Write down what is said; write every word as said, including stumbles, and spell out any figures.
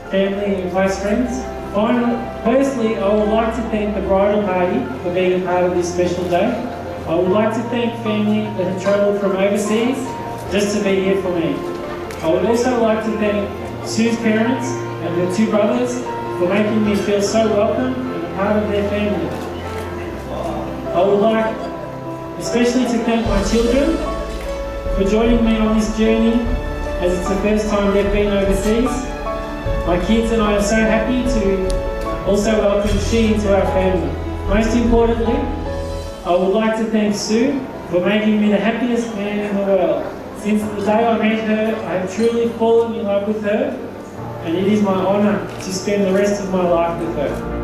family and close friends. Finally, firstly, I would like to thank the bridal party for being a part of this special day. I would like to thank family that have travelled from overseas just to be here for me. I would also like to thank Sue's parents and her two brothers for making me feel so welcome and a part of their family. I would like especially to thank my children for joining me on this journey, as it's the first time they've been overseas. My kids and I are so happy to also welcome she into our family. Most importantly, I would like to thank Sue for making me the happiest man in the world. Since the day I met her, I have truly fallen in love with her, and it is my honour to spend the rest of my life with her.